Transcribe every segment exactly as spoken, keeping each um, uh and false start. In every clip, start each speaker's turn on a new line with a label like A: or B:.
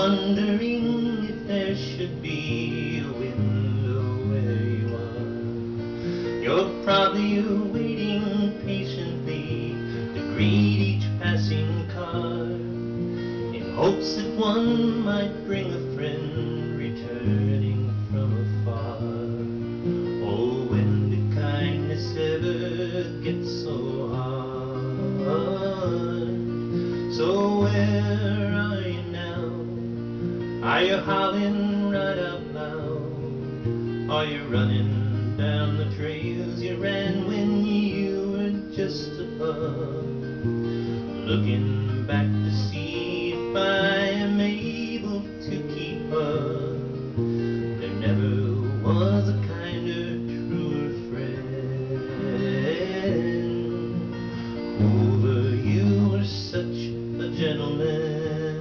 A: wondering if there should be a window where you are. You're probably waiting patiently to greet each passing car, in hopes that one might bring a friend returning from afar. Oh, when did kindness ever get so hard? So where are you now? Are you howling right out loud? Are you running down the trails you ran when you were just a pup? Looking back to see if I am able to keep up. There never was a kinder, truer friend. Hoover, you were such a gentleman.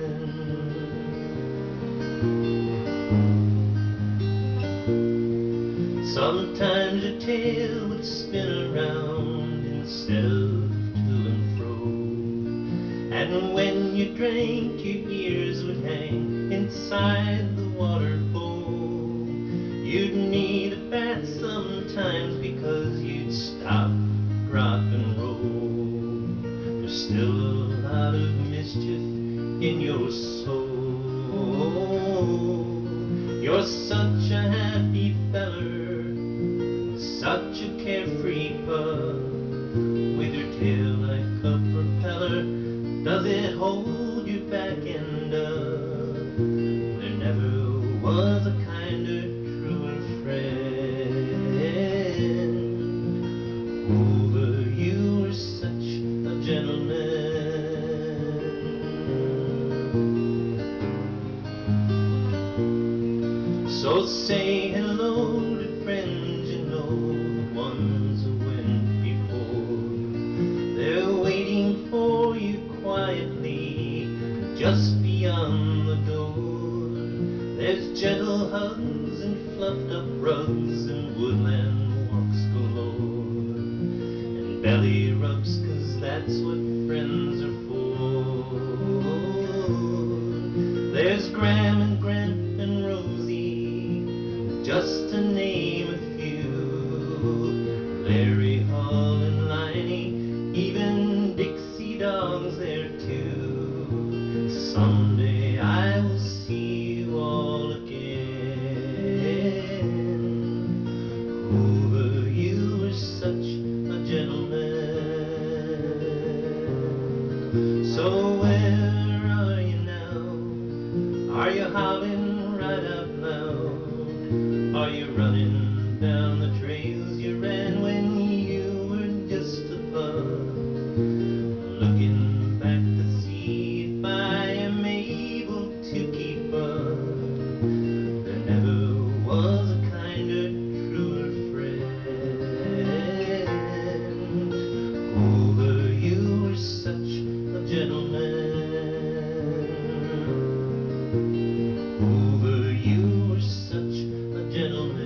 A: Sometimes your tail would spin around instead of to and fro, and when you drank your ears would hang inside the water bowl. You'd need a bath sometimes because you'd stop, rock and roll. There's still a lot of mischief in your soul. You're such a happy feller, such a carefree pup, with your tail like a propeller. Does it hold your back end up? There never was a kinder, truer friend. Hoover, you were such a gentleman. So say hello to friends you know, the ones who went before. They're waiting for you quietly just beyond the door. There's gentle hugs and fluffed up rugs and woodland walks galore, and belly rubs, 'cause that's what friends are for. There's Graham and Grant and Rosie, just to name a few. Larry, Hall and Liney, even Dixie Dog's there too. Someday I will see you all again. Hoover, you were such a gentleman. So where are you now? Are you howling right out loud? Are you running down the trails you ran when you were just a pup? Looking back to see if I am able to keep up. There never was a kinder, truer friend. Hoover, you were such a gentleman. Hoover, you were such a gentleman.